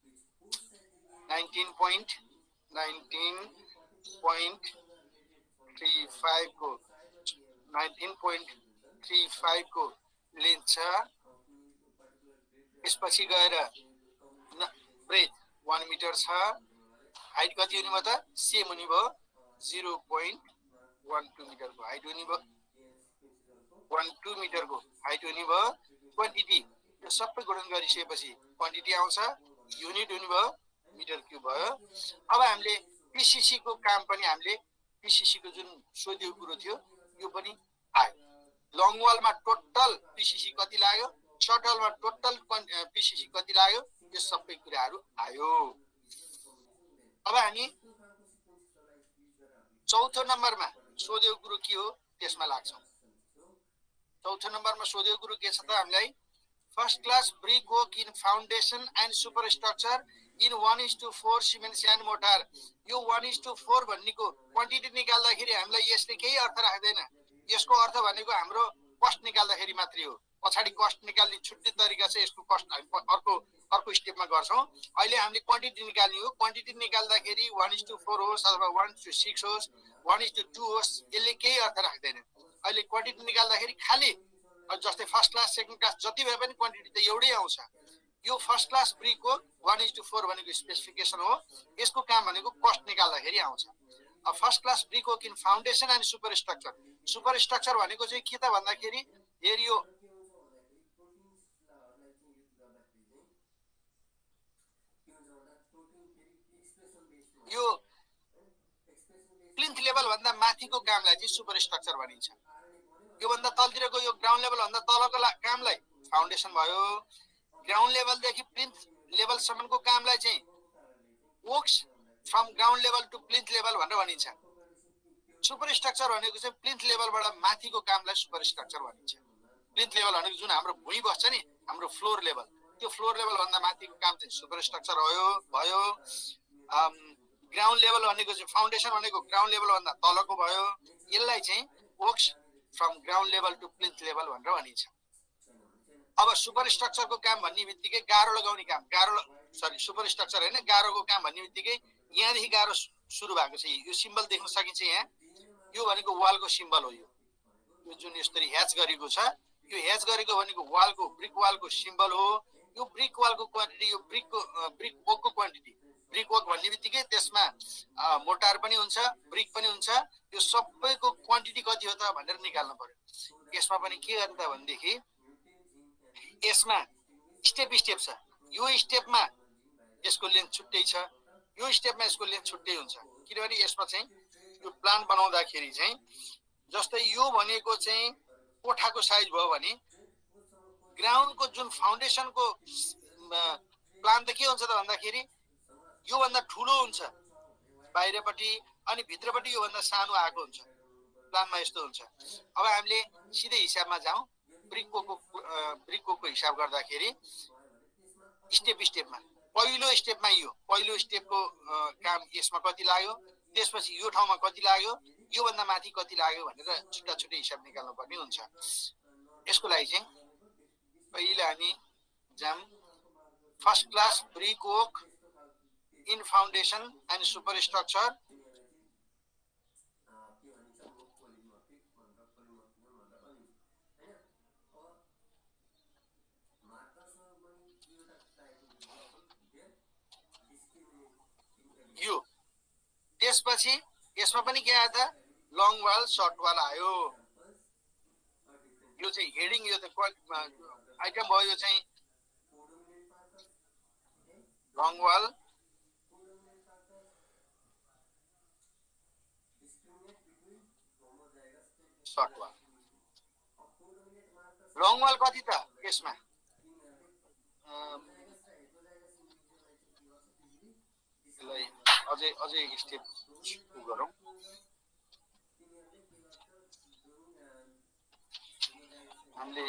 19.35 को लेन्थ छ। यसपछि गएर ब्रेथ 1 मिटर छ। हाइट कति हुने भयो त? सेम हुने भयो। 0.12 मिटर को हाइट हुने भयो। 12 मिटर को हाइट हुने भयो। क्वान्टिटी यो सबै गुणन गरिसकेपछि क्वान्टिटी आउँछ। युनिट हुने भयो मिटर क्यूब भयो। अब हामीले पिसिसी को काम पनि हामीले पिसिसी को जुन सोधिएको कुरो थियो यो पनि आयो। लङ वालमा टोटल पिसिसी कति लाग्यो? सर्ट वालमा टोटल पिसिसी कति लाग्यो? यो सबै कुराहरू आयो। अब हामी चौथो नम्बरमा सोधेको कुरो के हो त्यसमा लाग्छौं। चौथो नम्बरमा सोधेको कुरो के छ त हामीलाई first class brick work in foundation and super structure in 1:4 cement sand mortar. यो 1:4 भन्नेको क्वान्टिटी निकाल्दाखेरि हामीलाई यसले केही अर्थ राख्दैन। यसको अर्थ भनेको हाम्रो कस्ट निकाल्दाखेरि मात्रै हो। पछाडि कस्ट निकाल्ने छुट्टै तरिका छ, यसको कस्ट हामी अर्को स्टेपमा गर्छौँ। अहिले हामीले क्वान्टिटी निकाल्ने हो। क्वान्टिटी निकाल्दाखेरि 1:4 होस् अथवा 1:6 होस् 1:2 होस्, यसले केही अर्थ राख्दैन। अहिले क्वान्टिटी निकाल्दाखेरि खालि जस्तै फर्स्ट क्लास सेकेन्ड क्लास जति भए पनि क्वान्टिटी त एउटै आउँछ। यो फर्स्ट क्लास ब्रिकको 1:4 भनेको स्पेसिफिकेसन हो। यसको काम भनेको कस्ट निकाल्दाखेरि आउँछ। First class brick work in foundation and super structure. Super structure भनेको चाहिँ के त भन्दाखेरि हेर यो प्लिन्थ लेभल भन्दा माथिको कामलाई चाहिँ सुपर स्ट्रक्चर भनिन्छ। यो भन्दा तलतिरको यो ग्राउन्ड लेभल भन्दा तलको कामलाई फाउन्डेसन भयो। ग्राउन्ड लेभलदेखि प्लिन्थ लेभलसम्मको कामलाई चाहिँ works from ground level to plinth level भनेर भनिन्छ। सुपर स्ट्रक्चर भनेको चाहिँ प्लिन्थ लेभलबाट माथिको कामलाई सुपर स्ट्रक्चर भनिन्छ। प्लिन्थ लेभल भनेको जुन हाम्रो भुइँ बस्छ नि, हाम्रो फ्लोर लेभल, त्यो फ्लोर लेभल भन्दा माथिको काम चाहिँ सुपर स्ट्रक्चर भयो। ग्राउन्ड लेभल भनेको चाहिँ फाउन्डेसन भनेको ग्राउन्ड लेभल भन्दा तलको भयो। यसलाई चाहिँ works from ground level to plinth level भनेर भनिन्छ। अब सुपर स्ट्रक्चरको काम भन्ने बित्तिकै गाह्रो लगाउने काम, सुपर स्ट्रक्चर होइन, गाह्रोको काम भन्ने बित्तिकै यहाँदेखि गाह्रो सुरु भएको छ। यो सिम्बल देख्न सकिन्छ यहाँ, यो भनेको वालको सिम्बल हो। यो जुन यसरी ह्याच गरेको छ, यो ह्याच गरेको भनेको वालको ब्रिक वालको सिम्बल हो। यो ब्रिक वालको क्वान्टिटी, यो ब्रिक वर्कको क्वान्टिटी, ब्रिक वर्क भन्ने बित्तिकै त्यसमा मोटार पनि हुन्छ, ब्रिक पनि हुन्छ। यो सबैको क्वान्टिटी कति हो त भनेर निकाल्नु पर्यो। यसमा पनि के गर्ने त भनेदेखि यसमा स्टेप छ। यो स्टेपमा यसको लेन्थ छुट्टै छ, यो स्टेपमा यसको लेन्थ छुट्टै हुन्छ। किनभने यसमा चाहिँ यो प्लान बनाउँदाखेरि चाहिँ जस्तै यो भनेको चाहिँ कोठाको साइज भयो भने ग्राउन्डको जुन फाउन्डेसनको प्लान त के हुन्छ त भन्दाखेरि योभन्दा ठुलो हुन्छ बाहिरपट्टि, अनि भित्रपट्टि योभन्दा सानो आएको हुन्छ। प्लानमा यस्तो हुन्छ। अब हामीले सिधै हिसाबमा जाउँ। ब्रिकको हिसाब गर्दाखेरि स्टेपमा पहिलो स्टेपको काम यसमा कति लाग्यो, त्यसपछि यो ठाउँमा कति लाग्यो, योभन्दा माथि कति लाग्यो भनेर छुट्टा छुट्टै हिसाब निकाल्नु पर्ने हुन्छ। यसको लागि चाहिँ पहिले हामी जाम first class brick work in foundation and super structure. यो त्यसपछि यसमा पनि के आयो त, लङ वाल सर्ट वाल आयो। यो चाहिँ हेडिङ, यो त आइटम भयो। यो चाहिँ long wall short wall. Long wall कति त यसमा अझै स्टेप गरौँ। हामीले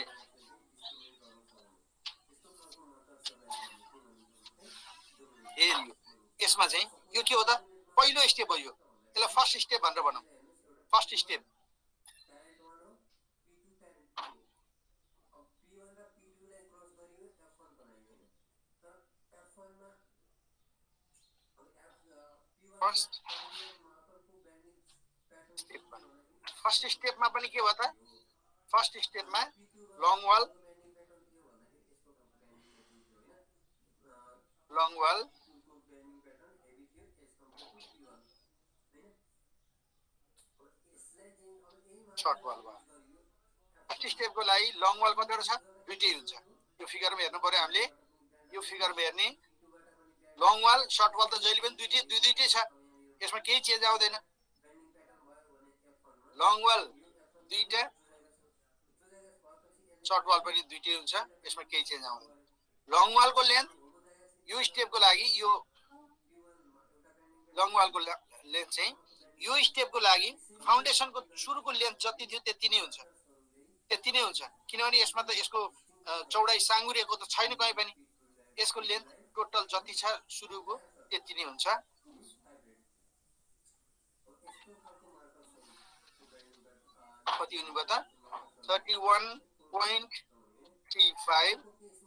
यसमा चाहिँ यो के हो त, पहिलो स्टेप हो। यो यसलाई फर्स्ट स्टेप भनेर भनौँ। फर्स्ट स्टेप फर्स्ट स्टेपमा पनि के हो त, फर्स्ट स्टेपमा लङ वाल सर्ट वाल भयो। फर्स्ट स्टेपको लागि लङ वाल कतिवटा छ, दुईटै हुन्छ। यो फिगरमा हेर्नु पर्यो हामीले। यो फिगरमा हेर्ने लङ वाल सर्ट वाल त जहिले पनि दुईटै छ, यसमा केही चेन्ज आउँदैन। लङ वाल दुईटा, सर्ट वाल पनि दुईटै हुन्छ, यसमा केही चेन्ज आउँदैन। लङ वालको लेन्थ यो स्टेपको लागि, यो लङ वालको लेन्थ चाहिँ यो स्टेपको लागि फाउन्डेसनको सुरुको लेन्थ जति थियो त्यति नै हुन्छ। त्यति नै हुन्छ किनभने यसमा त यसको चौडाइ साँगुरिएको त छैन कहीँ पनि यसको लेन्थ टोटल जति छ सुरुको त्यति नै हुन्छ कति हुने भयो त 31.35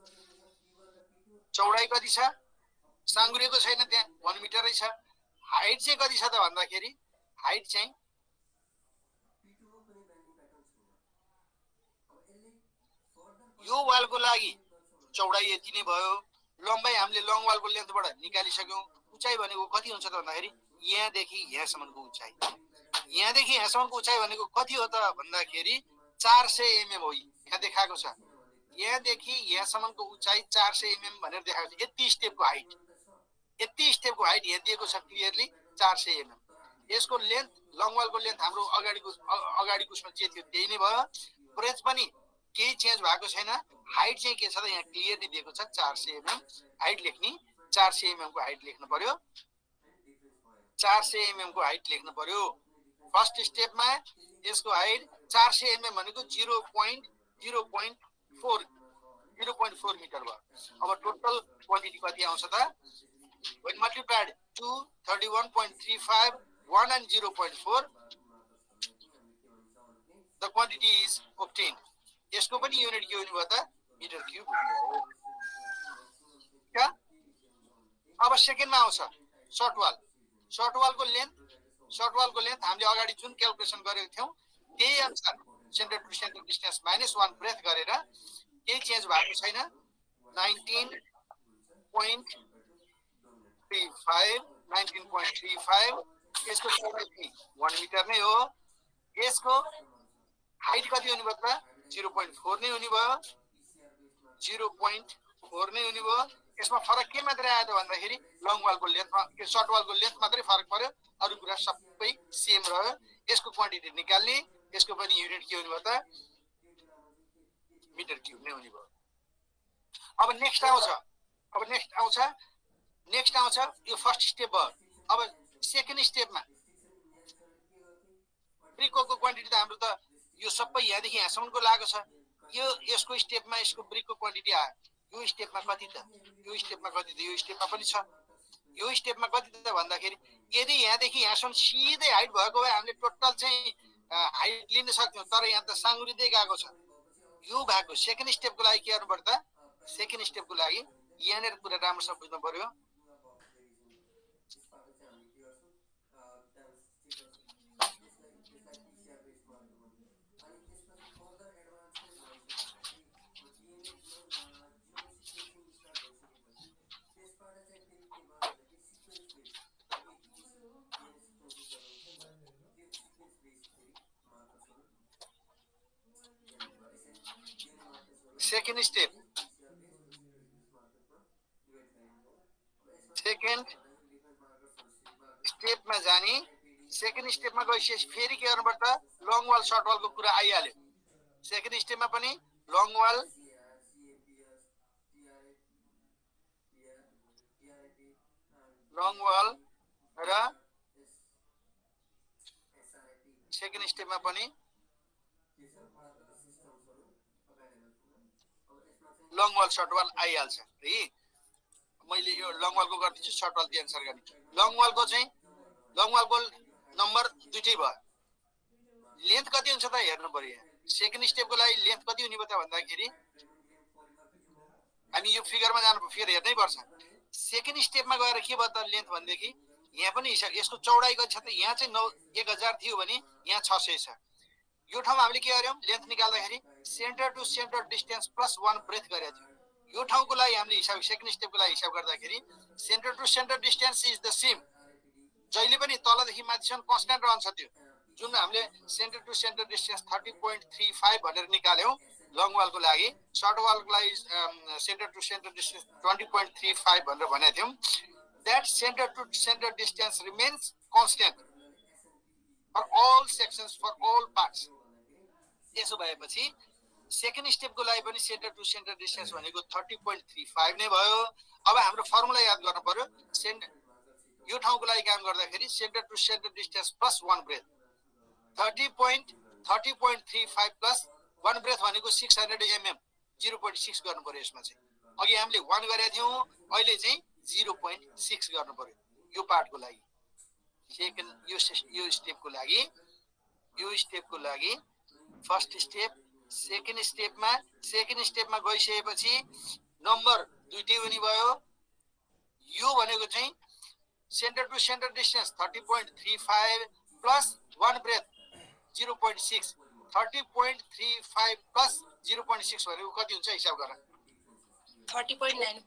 चौडाइ कति छ साँगुरिएको छैन त्यहाँ 1 मिटरै छ हाइट चाहिँ कति छ त भन्दाखेरि हाइट चाहिँ यो वालको लागि चौडाइ यति नै भयो लम्बाइ हामीले लङ वालको लेन्थबाट निकालिसक्यौं उचाइ भनेको कति हुन्छ त भन्दाखेरि यहाँदेखि यहाँसम्मको उचाइ यहाँदेखि यहाँसम्मको उचाइ भनेको कति हो त भन्दाखेरि 400 mm हो यहाँ देखाएको छ यहाँदेखि यहाँसम्मको उचाइ 400 mm भनेर देखाएको छ यति स्टेपको हाइट यहाँ दिएको छ क्लियरली 400 mm यसको लेन्थ लङ वालको लेन्थ हाम्रो अगाडिको उसमा जे थियो त्यही नै भयो ब्रेथ पनि केही चेन्ज भएको छैन हाइट चाहिँ के छ त यहाँ क्लियरली दिएको छ 400 mm हाइट लेख्ने 400 mm को हाइट लेख्नु पर्यो 400 mm को हाइट लेख्नु पर्यो फर्स्ट स्टेपमा यसको हाइट 400 mm भनेको 0.4 मिटर भयो अब टोटल क्वान्टिटी कति आउँछ त when multiplied 2 31.35 1 and 0.4 the quantity is obtained यसको पनि युनिट के हुने भयो त मिटर क्यूब क्या अब सेकेन्डमा आउँछ सर्ट वालको लेन्थ हामीले अगाडि जुन क्याल्कुलेसन गरेको थियौं त्यही अनुसार centre to centre distance -1 breadth गरेर केही चेन्ज भएको छैन 19.35 यसको चौडाइ 1 मिटर नै हो यसको हाइट कति हुने भयो त 0.4 नै हुने भयो 0.4 नै हुने भयो यसमा फरक के मात्र आयो त भन्दाखेरि लङ वालको लेन्थमा सर्ट वालको लेन्थ मात्रै फरक पर्यो अरु कुरा सबै सेम रह्यो यसको क्वान्टिटी निकाल्ने यसको पनि युनिट के हुने भयो त मिटर क्यूब नै हुने भयो अब नेक्स्ट आउँछ यो फर्स्ट स्टेप भयो अब सेकेन्ड स्टेपमा ब्रिकको क्वान्टिटी त हाम्रो त यो सबै यहाँदेखि यहाँसम्मको लागेको छ यसको स्टेपमा यसको ब्रिकको क्वान्टिटी आयो यो स्टेपमा कति त यो स्टेपमा पनि छ यो स्टेपमा कति त भन्दाखेरि यदि यहाँदेखि यहाँसम्म सिधै हाइट भएको भए हामीले टोटल चाहिँ हाइट लिन सक्थ्यौं तर यहाँ त साँगुरिँदै गएको छ यो भएको सेकेन्ड स्टेपको लागि के गर्नु पर्छ त सेकेन्ड स्टेपको लागि यहाँनेर कुरा राम्रोसँग बुझ्नु पर्यो सेकेन्ड स्टेपमा जाने सेकेन्ड स्टेपमा गएपछि फेरि के गर्नु पर्छ लङ वाल सर्ट वालको कुरा आइहाल्यो सेकेन्ड स्टेपमा पनि लङ वाल र सेकेन्ड स्टेपमा पनि लङ वाल सर्ट वाल आइहाल्छ है मैले यो लङ वालको गर्दिन्छु सर्ट वाल त्यो अनुसार गर्ने लङ वालको नम्बर दुईटै भयो लेन्थ कति हुन्छ त हेर्नु पर्यो सेकेन्ड स्टेपको लागि लेन्थ कति हुने भयो त भन्दाखेरि हामी यो फिगरमा जानु फेरि हेर्नै पर्छ सेकेन्ड स्टेपमा गएर के भयो त लेन्थ भनेदेखि यहाँ पनि हिसाब यसको चौडाइ कति छ त यहाँ चाहिँ 1000 थियो भने यहाँ 600 छ यो ठाउँमा हामीले के गर्यौं लेन्थ निकाल्दाखेरि centre to centre distance +1 breadth गरेको थियो यो ठाउँको लागि हामीले हिसाब सेकेन्ड स्टेपको लागि हिसाब गर्दाखेरि centre to centre distance is the same जहिले पनि तलदेखि माथिसम्म कन्स्ट्यान्ट रहन्छ त्यो जुन हामीले सेन्टर टु सेन्टर डिस्टेन्स 30.35 भनेर निकाल्यौं लङ वालको लागि सर्ट वालको लागि सेन्टर टु सेन्टर डिस्टेन्स 20.35 भनेर भनेको थियौं that center to center distance remains constant for all sections for all parts यसो भएपछि सेकेन्ड स्टेपको लागि पनि सेन्टर टु सेन्टर डिस्टेन्स भनेको 30.35 नै भयो अब हाम्रो फर्मुला याद गर्नु पर्यो यो ठाउँको लागि काम गर्दाखेरि centre to centre distance +1 breadth 30.35 + 1 breadth भनेको 600 mm 0.6 गर्नु पर्यो यसमा चाहिँ अघि हामीले 1 गरेका थियौं अहिले चाहिँ 0.6 गर्नु पर्यो यो पार्टको लागि सेकेन्ड यो स्टेपको लागि फर्स्ट स्टेप सेकेन्ड स्टेपमा गइसकेपछि नम्बर दुईटै हुने भयो यो भनेको चाहिँ centre to centre distance 30.35 plus 1 breadth 0.6 30.35 plus 0.6 भनेको कति हुन्छ हिसाब गर 30.95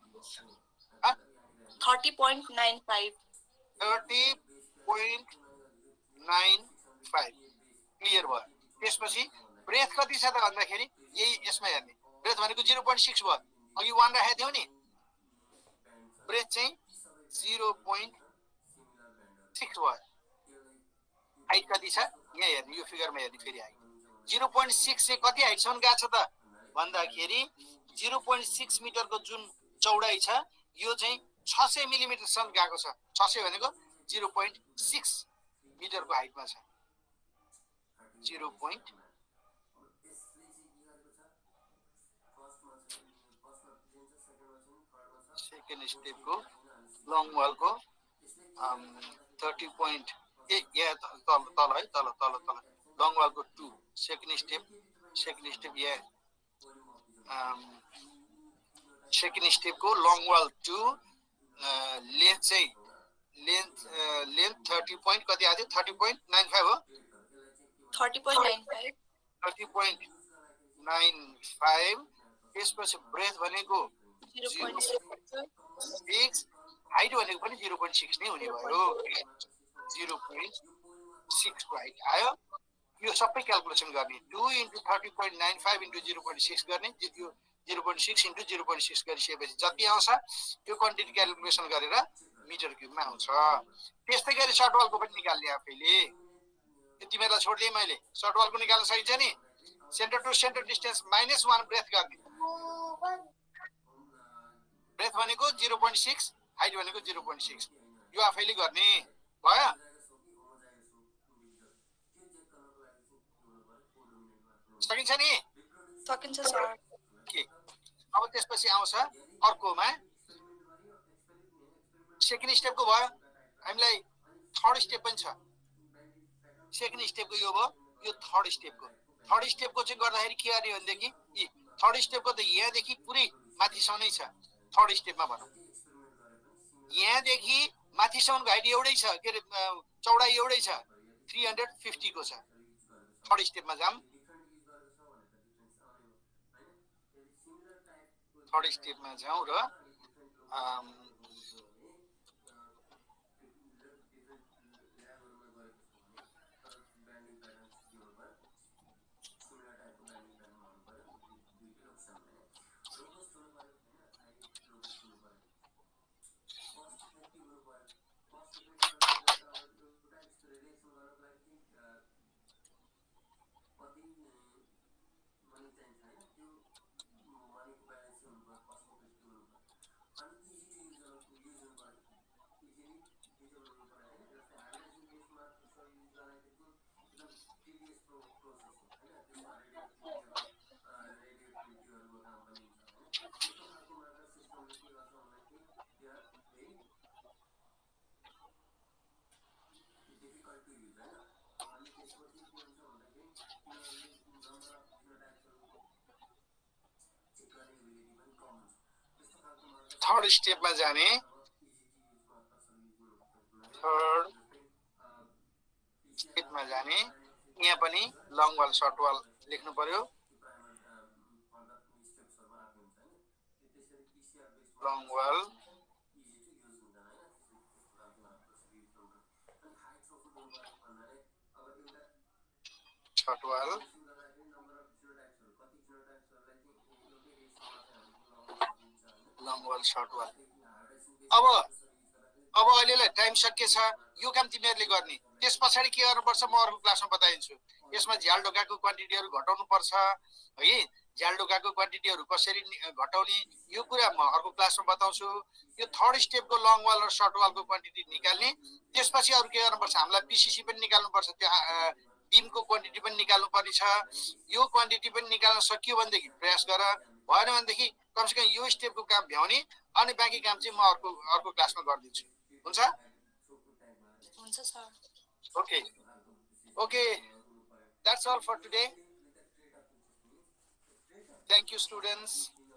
क्लियर भयो त्यसपछि ब्रेथ कति छ त भन्दाखेरि यही यसमा हेर्ने ब्रेथ भनेको 0.6 भयो अघि 1 राखेको थियौ नि ब्रेथ चाहिँ 0.6 भयो हाइट कति छ यहाँ हेर्ने यो फिगरमा हेर्ने फेरि हाइट 0.6 चाहिँ कति हाइटसम्म गएको छ त भन्दाखेरि 0.6 मिटरको जुन चौडाइ छ यो चाहिँ 600 मिलिमिटरसम्म गएको छ 600 भनेको 0.6 मिटरको हाइटमा छ 0. सेकेन्ड स्टेपको लङ वालको 30. यहाँ तल है तल लङ वालको 2 सेकेन्ड स्टेप यहाँ सेकेन्ड स्टेपको लङ वाल 2 लेन्थ चाहिँ लेन्थ 30 point कति आयो 30.95 हो 30.95 त्यसपछि ब्रेथ भनेको 0.6 हाइट भनेको पनि 0.6 नै हुने भयो 0.6 को हाइट आयो यो सबै क्याल्कुलेसन गर्ने 2 into 30.95 into 0.6 गर्ने यो 0.6 into 0.6 गरिसकेपछि जति आउँछ त्यो क्वान्टिटी क्याल्कुलेसन गरेर मिटर क्युबमा आउँछ त्यस्तै गरी सर्ट वालको पनि निकाल्ने आफैले यो तिमीहरुलाई छोड्दिए मैले सर्ट वालको निकाल्न सकिन्छ नि centre to centre distance -1 breadth गर्ने ब्रेथ भनेको 0.6 हाइट भनेको 0.6 यो आफैले गर्ने भयो सकिन्छ नि सकिन्छ सर के अब त्यसपछि आउँछ अर्कोमा सेकेन्ड स्टेपको भयो हामीलाई थर्ड स्टेप पनि छ सेकेन्ड स्टेपको यो भयो यो थर्ड स्टेपको चाहिँ गर्दाखेरि के गर्ने भनेदेखि थर्ड स्टेपको त यहाँदेखि पुरै माथिसम्म नै छ थर्ड स्टेपमा भनौँ यहाँदेखि माथिसम्मको हाइट एउटै छ के अरे चौडाइ एउटै छ 350 को छ थर्ड स्टेपमा जाम थर्ड स्टेपमा जाउँ र थर्ड स्टेपमा जाने यहाँ पनि लङ वाल सर्ट वाल लेख्नु पर्यो long wall short wall long wall short wall अब अहिलेलाई टाइम सकिएछ यो काम तिमीहरूले गर्ने त्यस पछाडि के गर्नुपर्छ म अर्को क्लासमा बताइदिन्छु यसमा झ्याल ढोकाको क्वान्टिटीहरू घटाउनु पर्छ है झ्याल ढोकाको क्वान्टिटीहरू कसरी घटाउने यो कुरा म अर्को क्लासमा बताउँछु यो थर्ड स्टेपको लङ वाल र सर्ट वालको क्वान्टिटी निकाल्ने त्यसपछि अरु के गर्नुपर्छ हामीलाई पीसीसी पनि निकाल्नु पर्छ त्यो बिमको क्वान्टिटी पनि निकाल्नु पर्ने छ। यो क्वान्टिटी पनि निकाल्न सकियो भनेदेखि प्रयास गर, भएन भनेदेखि कमसेकम यो स्टेपको काम भ्याउने, अनि बाँकी काम चाहिँ म अर्को क्लासमा गरिदिन्छु। हुन्छ? हुन्छ sir. Okay, that's all for today. Thank you, students.